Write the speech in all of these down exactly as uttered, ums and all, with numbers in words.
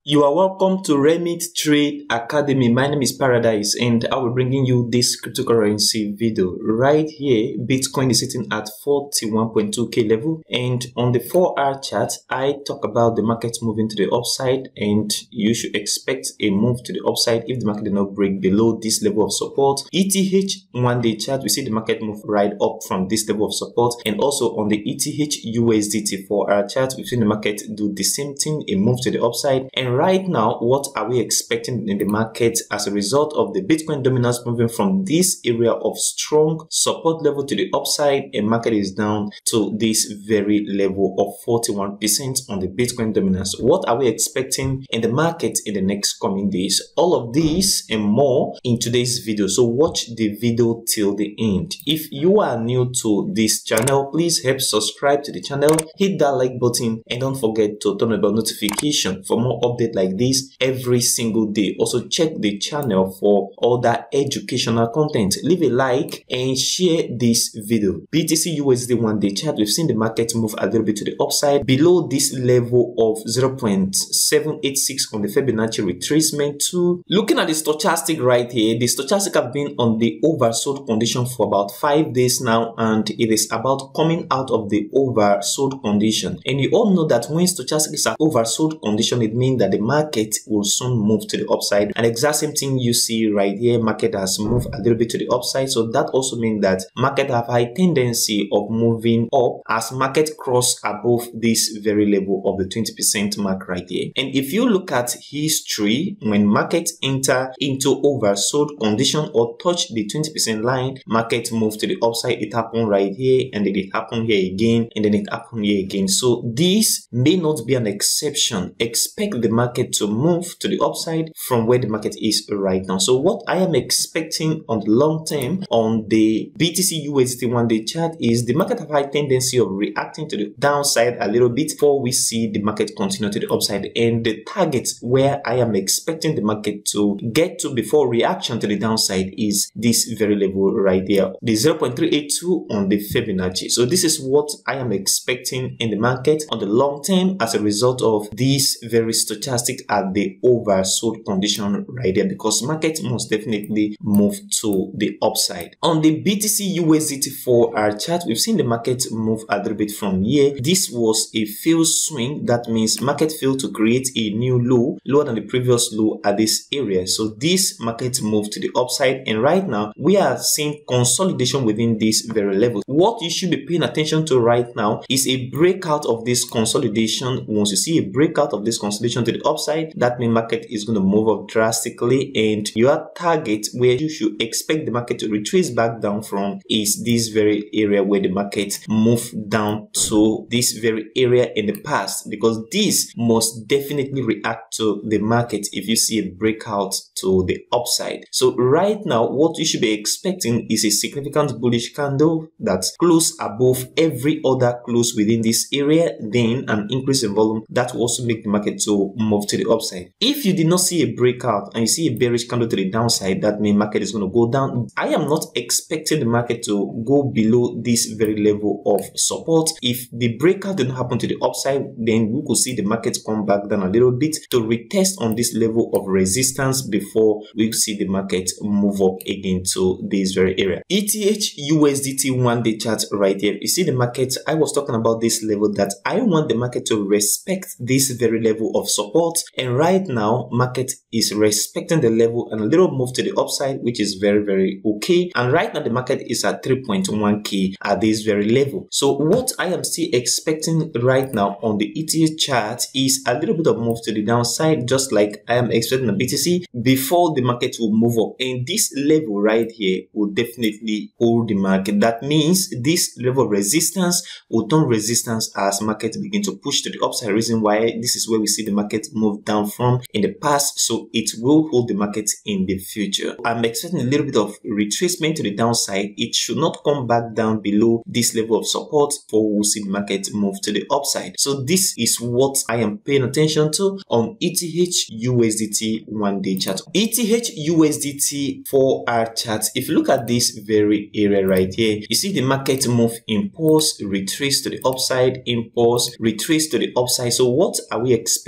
You are welcome to Remit Trade Academy. My name is Paradise and I will be bringing you this cryptocurrency video. Right here, Bitcoin is sitting at forty-one point two K level, and on the four hour chart, I talk about the market moving to the upside, and you should expect a move to the upside if the market does not break below this level of support. E T H one day chart, we see the market move right up from this level of support, and also on the E T H U S D T four hour chart, we've seen the market do the same thing, a move to the upside. And right now, what are we expecting in the market as a result of the Bitcoin dominance moving from this area of strong support level to the upside, and market is down to this very level of forty-one percent on the Bitcoin dominance? What are we expecting in the market in the next coming days? All of this and more in today's video, so watch the video till the end. If you are new to this channel, please help subscribe to the channel, hit that like button, and don't forget to turn on the bell notification for more updates like this every single day. Also check the channel for all that educational content. Leave a like and share this video. B T C U S D one day chart, we've seen the market move a little bit to the upside below this level of zero point seven eight six on the Fibonacci retracement tool. Looking at the stochastic right here, the stochastic have been on the oversold condition for about five days now, and it is about coming out of the oversold condition. And you all know that when stochastic is at oversold condition, it means that the market will soon move to the upside. And exact same thing you see right here, market has moved a little bit to the upside, so that also means that market have high tendency of moving up as market cross above this very level of the twenty percent mark right here. And if you look at history, when market enter into oversold condition or touch the twenty percent line, market move to the upside. It happened right here, and then it happened here again, and then it happened here again. So this may not be an exception. Expect the market to move to the upside from where the market is right now. So what I am expecting on the long term on the B T C U S D one day chart is the market have high tendency of reacting to the downside a little bit before we see the market continue to the upside. And the target where I am expecting the market to get to before reaction to the downside is this very level right there, the zero point three eight two on the Fibonacci. So this is what I am expecting in the market on the long term as a result of this very stochastic at the oversold condition right there, because market must definitely move to the upside. On the B T C U S D T four hour chart, we've seen the market move a little bit from here. This was a failed swing. That means market failed to create a new low lower than the previous low at this area. So this market moved to the upside, and right now we are seeing consolidation within this very level. What you should be paying attention to right now is a breakout of this consolidation. Once you see a breakout of this consolidation to the upside, that means market is going to move up drastically, and your target where you should expect the market to retrace back down from is this very area where the market moved down to this very area in the past, because this must definitely react to the market if you see a breakout to the upside. So right now what you should be expecting is a significant bullish candle that's close above every other close within this area, then an increase in volume that will also make the market to move to the upside. If you did not see a breakout and you see a bearish candle to the downside, that means market is going to go down. I am not expecting the market to go below this very level of support. If the breakout didn't happen to the upside, then we could see the market come back down a little bit to retest on this level of resistance before we see the market move up again to this very area. E T H U S D T one day chart right here, you see the market. I was talking about this level that I want the market to respect this very level of support, and right now market is respecting the level and a little move to the upside, which is very very okay. And right now the market is at three point one K at this very level. So what I am still expecting right now on the E T H chart is a little bit of move to the downside, just like I am expecting the B T C, before the market will move up. And this level right here will definitely hold the market. That means this level of resistance will turn resistance as market begin to push to the upside. Reason why this is where we see the market move down from in the past, so it will hold the market in the future. I'm expecting a little bit of retracement to the downside. It should not come back down below this level of support for we'll see the market move to the upside. So this is what I am paying attention to on E T H U S D T one day chart. E T H U S D T four hour chart, if you look at this very area right here, you see the market move impulse, retrace to the upside, impulse, retrace to the upside. So what are we expecting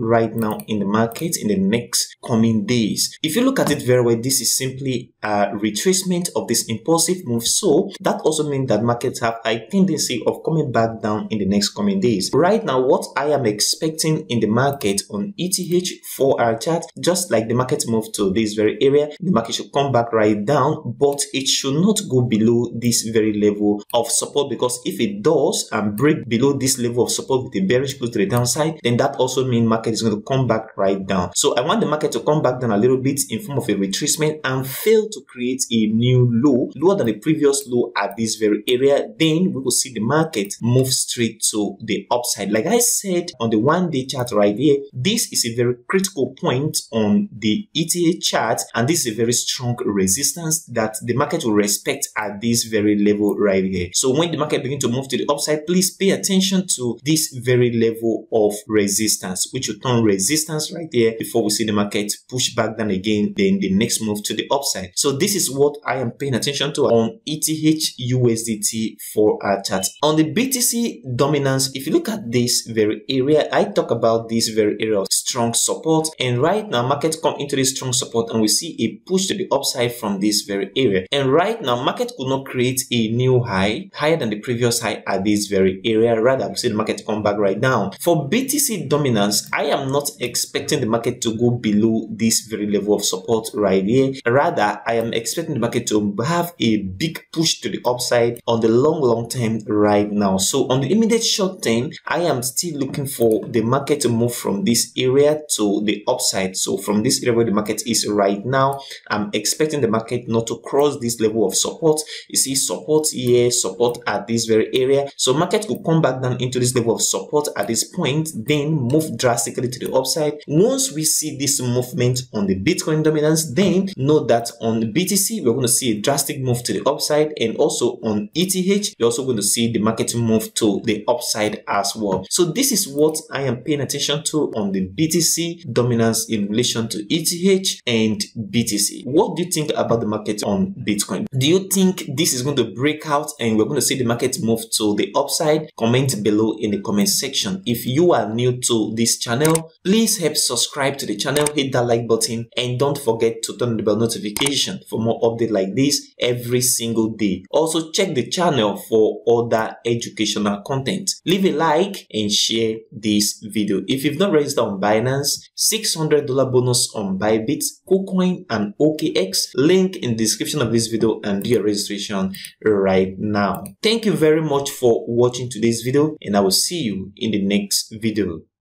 right now in the market in the next coming days. If you look at it very well, this is simply a retracement of this impulsive move. So that also means that markets have a tendency of coming back down in the next coming days. Right now, what I am expecting in the market on E T H four hour chart, just like the market moved to this very area, the market should come back right down, but it should not go below this very level of support, because if it does and break below this level of support with a bearish close to the downside, then that also means market is going to come back right down. So I want the market to come back down a little bit in form of a retracement and fail to create a new low lower than the previous low at this very area. Then we will see the market move straight to the upside. Like I said on the one day chart right here, this is a very critical point on the E T H chart, and this is a very strong resistance that the market will respect at this very level right here. So when the market begins to move to the upside, please pay attention to this very level of resistance, which will turn resistance right here before we see the market push back down again, then the next move to the upside. So this is what I am paying attention to on E T H U S D T four hour chart. On the B T C dominance, if you look at this very area, I talk about this very area of strong support, and right now market come into this strong support and we see a push to the upside from this very area. And right now market could not create a new high higher than the previous high at this very area. Rather, we see the market come back right down. For B T C dominance, I am not expecting the market to go below this very level of support right here. Rather, I am expecting the market to have a big push to the upside on the long long term right now. So on the immediate short term, I am still looking for the market to move from this area to the upside. So from this area where the market is right now, I'm expecting the market not to cross this level of support. You see support here, support at this very area. So market could come back down into this level of support at this point, then move drastically to the upside. Once we see this movement on the Bitcoin dominance, then note that on B T C, we're going to see a drastic move to the upside, and also on E T H, you're also going to see the market move to the upside as well. So this is what I am paying attention to on the B T C dominance in relation to E T H and B T C. What do you think about the market on Bitcoin? Do you think this is going to break out and we're going to see the market move to the upside? Comment below in the comment section. If you are new to this channel, please help subscribe to the channel, hit that like button, and don't forget to turn on the bell notification for more updates like this every single day. Also check the channel for other educational content. Leave a like and share this video. If you've not registered on Binance, six hundred dollar bonus on Bybit, KuCoin, and O K X. Link in the description of this video, and do your registration right now. Thank you very much for watching today's video, and I will see you in the next video.